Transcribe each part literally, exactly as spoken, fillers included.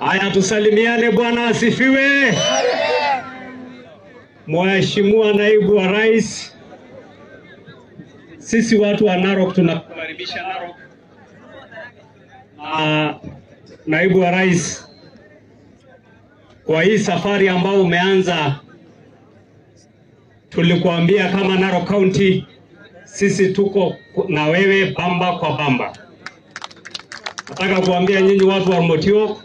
Haya, tusalimiane. Bwana asifiwe. Mheshimiwa Naibu wa Rais, sisi watu wa Narok tunakukaribisha Narok. Na Naibu wa Rais, kwa hii safari ambao umeanza, tulikuambia kama Narok County sisi tuko na wewe bamba kwa bamba. Nataka kuambia nyinyi watu wa Motio,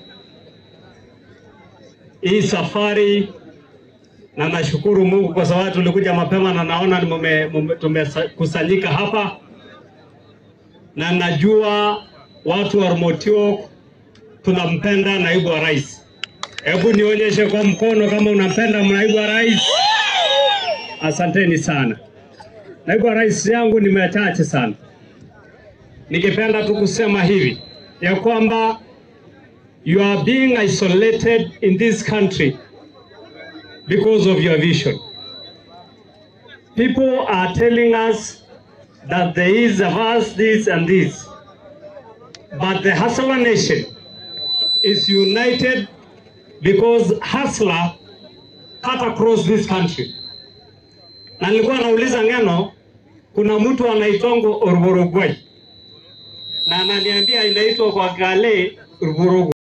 hii safari, na nashukuru Mungu kwa sababu tulikuja mapema na naona tumekusanyika hapa, na najua watu wa Motio tunampenda Naibu wa Rais. Hebu nionyeshe kwa mkono kama unampenda Naibu wa Rais. Asanteni sana. Naibu wa Rais yangu ni machache sana. Ningependa tu kusema hivi ya kwamba you are being isolated in this country because of your vision. People are telling us that there is a vast this and this, but the Hustler Nation is united because Hustler cut across this country. Na nilikuwa nauliza ngeno, kuna mtu anaitongo Urburugwai, na ananiambia inaitwa kwa Gale Urburugwai.